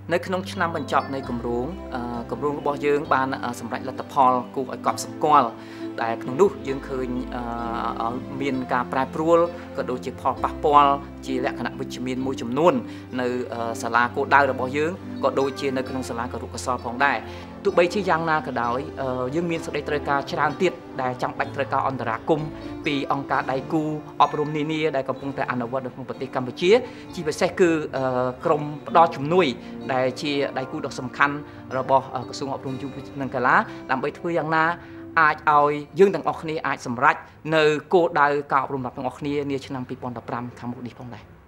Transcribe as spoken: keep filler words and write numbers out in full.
នៅក្នុងឆ្នាំបញ្ចប់នៃគម្រោងគម្រោងរបស់យើងបានសម្រេចលទ្ធផលគួរឲ្យកត់សម្គាល់ដែលក្នុងនោះយើងឃើញមានការប្រែប្រួលក៏ដូចជាផលប៉ះពាល់ជាលក្ខណៈវិជ្ជមានមួយចំនួននៅសាលាគោលដៅរបស់យើងក៏ដូចជានៅក្នុងសាលាគរុកោសល្យផងដែរទោះបីជាយ៉ាងណាក៏ដោយយើងមានសេចក្តីត្រូវការច្រើនទៀតដែលចាំបាច់ត្រូវការអន្តរាគមន៍ពីអង្គការដៃគូអប់រំនានាដែលកំពុងតែអនុវត្តនៅក្នុងប្រទេសកម្ពុជាជាពិសេសគឺក្រមផ្ដល់ជំនួយដែលជាដៃគូដ៏សំខាន់របស់ក្រសួងអប់រំយុវជននិងកីឡាដើម្បីធ្វើយ៉ាងណាអាចឲ្យយើងទាំងអស់គ្នាអាចសម្រេចនៅគោលដៅការអប់រំរបស់ទាំងអស់គ្នានាឆ្នាំពីរពាន់ដប់ប្រាំខាងមុខនេះផងដែរ